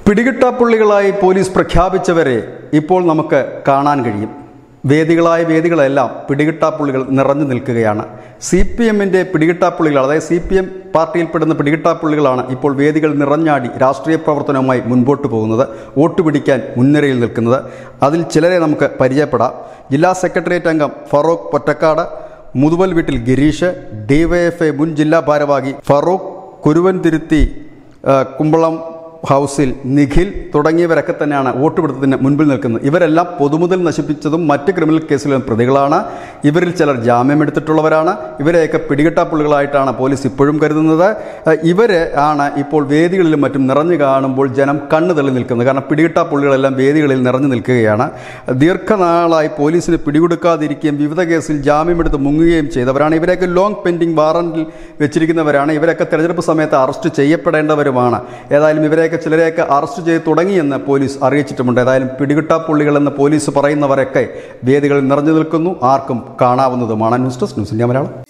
പിടികിട്ടാപ്പുള്ളികളായി police പ്രഖ്യാപിച്ചവരെ ഇപ്പോൾ നമുക്ക് കാണാൻ കഴിയും. വേദികളെല്ലാം പിടികിട്ടാപ്പുള്ളികൾ നിറഞ്ഞു നിൽക്കുകയാണ്. CPMൻ്റെ പിടികിട്ടാപ്പുള്ളികൾ, അതായത് CPM പാർട്ടിയിൽപ്പെടുന്ന പിടികിട്ടാപ്പുള്ളികളാണ് ഇപ്പോൾ വേദികൾ നിറഞ്ഞാടി രാഷ്ട്രീയ പ്രവർത്തനവുമായി മുൻപോട്ട് പോകുന്നത്, വോട്ട് പിടിക്കാൻ മുൻനിരയിൽ നിൽക്കുന്നത്. അതിൽ ചിലരെ നമുക്ക് പരിചയപ്പെടാം. ജില്ലാ സെക്രട്ടേറിയറ്റ് അംഗം ഫറൂഖ് പൊറ്റക്കാട്, മുതുവൽ വീട്ടിൽ ഗിരീഷ്, DYFI മുൻ ജില്ലാ ഭാരവാഹി ഫറൂഖ്, കുരുവൻതിരുത്തി കുമ്പളം ഹൗസിൽ നിഖിൽ തുടങ്ങിയവരൊക്കെ തന്നെയാണ് വോട്ട് പിടുത്തത്തിന് മുൻപിൽ നിൽക്കുന്നത്. ഇവരെല്ലാം പൊതുമുതൽ നശിപ്പിച്ചതും മറ്റ് ക്രിമിനൽ കേസുകളിലും പ്രതികളാണ്. ഇവരിൽ ചിലർ ജാമ്യമെടുത്തിട്ടുള്ളവരാണ്. ഇവരെയൊക്കെ പിടികിട്ടാപ്പുള്ളികളായിട്ടാണ് പോലീസ് ഇപ്പോഴും കരുതുന്നത്. ഇവർ ആണ് ഇപ്പോൾ വേദികളിലും മറ്റും നിറഞ്ഞു കാണുമ്പോൾ ജനം കണ്ണു തള്ളി നിൽക്കുന്നത്. കാരണം പിടികിട്ടാപ്പുള്ളികളെല്ലാം വേദികളിൽ നിറഞ്ഞു നിൽക്കുകയാണ്. ദീർഘനാളായി പോലീസിന് പിടികൊടുക്കാതിരിക്കുകയും വിവിധ കേസിൽ ജാമ്യമെടുത്ത് മുങ്ങുകയും ചെയ്തവരാണ്. ഇവരെയൊക്കെ ലോങ് പെൻഡിങ് വാറണ്ടിൽ വെച്ചിരിക്കുന്നവരാണ്. ഇവരൊക്കെ തെരഞ്ഞെടുപ്പ് സമയത്ത് അറസ്റ്റ് ചെയ്യപ്പെടേണ്ടവരുമാണ്. ഏതായാലും ഇവരെയൊക്കെ ചിലരെയൊക്കെ അറസ്റ്റ് ചെയ്ത് തുടങ്ങിയെന്ന് പോലീസ് അറിയിച്ചിട്ടുമുണ്ട്. ഏതായാലും പിടികിട്ടാപ്പുള്ളികളെന്ന് പോലീസ് പറയുന്നവരൊക്കെ വേദികളിൽ നിറഞ്ഞു നിൽക്കുന്നു, ആർക്കും കാണാവുന്നതുമാണ്. News desk news India Malayalam.